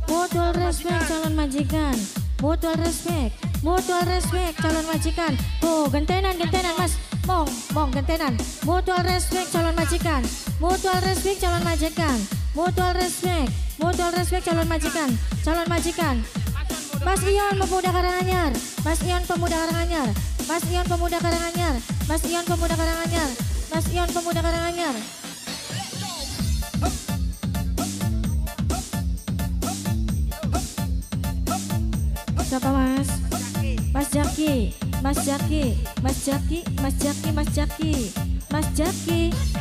mutual respect calon majikan, mutual respect calon majikan. Oh, gentenan mas, mong gentenan. Mutual respect calon majikan, mutual respect calon majikan, mutual respect calon majikan. Mas Ion pemuda Karanganyar, Mas Ion pemuda Karanganyar, Mas Ion pemuda Karanganyar, Mas Ion pemuda Karanganyar, Mas Ion pemuda Karanganyar. Siapa mas? Mas Jaki, Mas Jaki, Mas Jaki, Mas Jaki, Mas Jaki, Mas Jaki.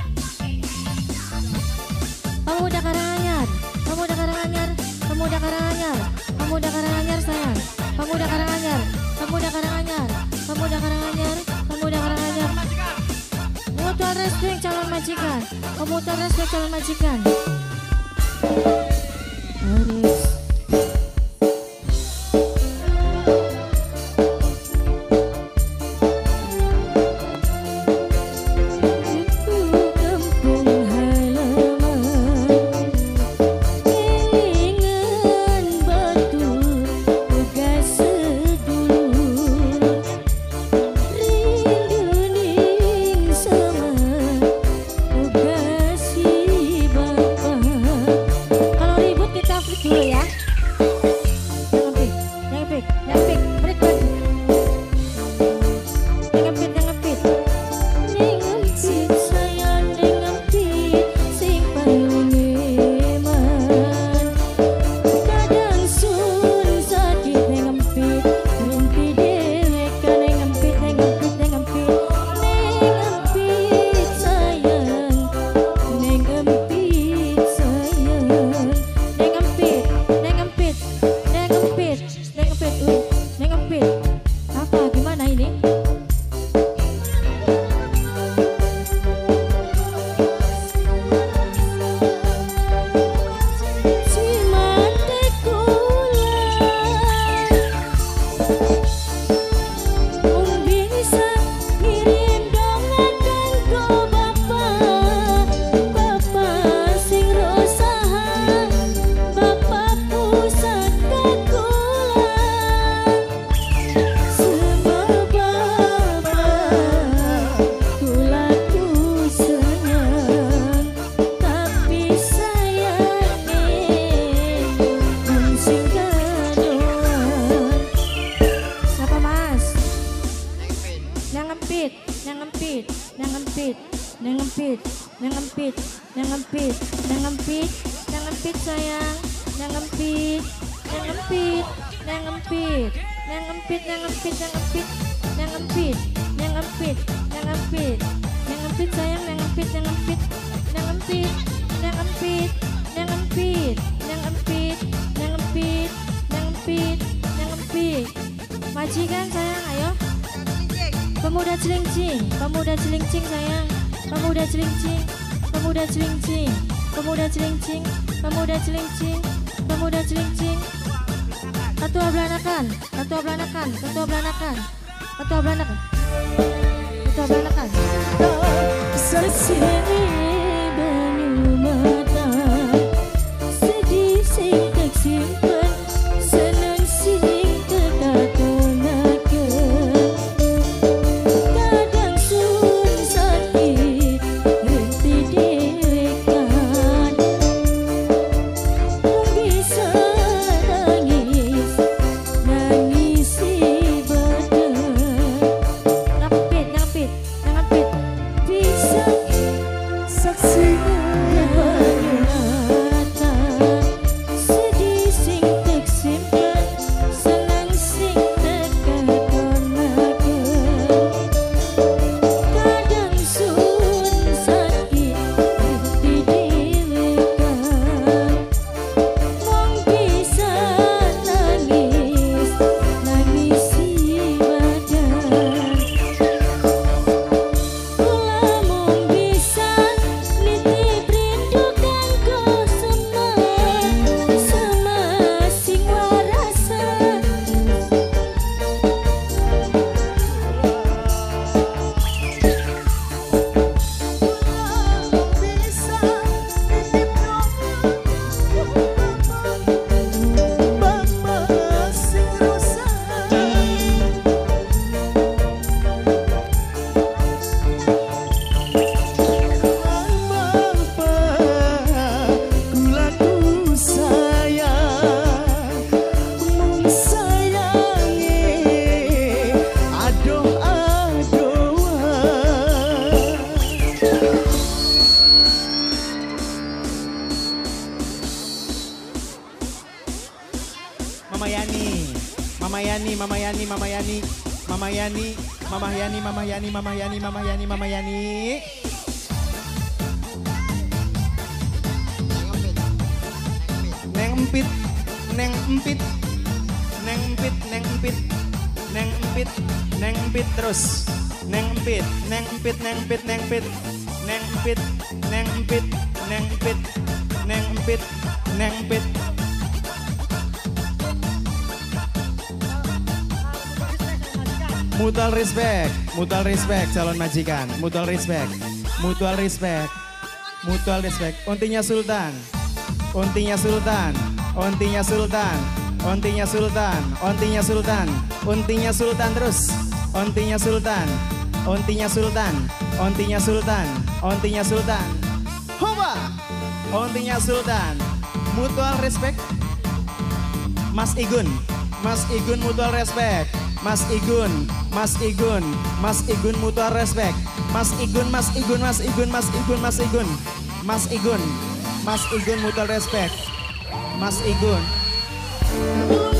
Pemuda Karanganyar, pemuda Karanganyar, pemuda Karanganyar, pemuda Karanganyar sayang, pemuda Karanganyar, pemuda Karanganyar, pemuda Karanganyar, pemuda Karanganyar. Mutual respect calon majikan, mutual respect calon majikan. Aris. Nyangempit sayang, nyangempit, nyangempit, nyangempit, nyangempit, nyangempit, nyangempit, nyangempit, nyangempit, nyangempit, nyangempit sayang, nyangempit, nyangempit, nyangempit, nyangempit, nyangempit, nyangempit, nyangempit, nyangempit, nyangempit. Majikan sayang, ayo. Pemuda cilincing, pemuda cilincing sayang, pemuda cilincing, pemuda cilincing, pemuda cilincing, pemuda cilincing, pemuda cilincing. Ketua Belanakan, ketua Belanakan, ketua Belanakan, ketua Belanakan, ketua Belanakan. Sesini banyu mata, sedih sing tak simpen, senang sing tak tonakeun. Kadang sun sakit, henti dewekan, bisa nangis, nangisi badan. Nyangpit, nyangpit, nyangpit, bisa Mama Yani, Mama Yani, Mama Yani, Mama Yani, Mama Yani, Mama Yani, Mama Yani, Mama Yani, Mama Yani, Mama Yani. Neng empit, neng empit, neng empit, neng empit, neng empit, neng empit terus. Neng empit, neng empit, neng empit, neng empit, neng empit, neng empit, neng empit, neng empit, neng empit. Mutual respect, mutual respect calon majikan, mutual respect, mutual respect, mutual respect. Untinya Sultan, untinya Sultan, untinya Sultan, untinya Sultan, untinya Sultan, untinya Sultan terus, untinya Sultan, untinya Sultan, untinya Sultan, untinya Sultan. Hoba, untinya Sultan, mutual respect. Mas Igun, Mas Igun mutual respect. Mas Igun, Mas Igun, Mas Igun mutual respect. Mas Igun, Mas Igun, Mas Igun, Mas Igun, Mas Igun, Mas Igun, Mas Igun mutual respect. Mas Igun.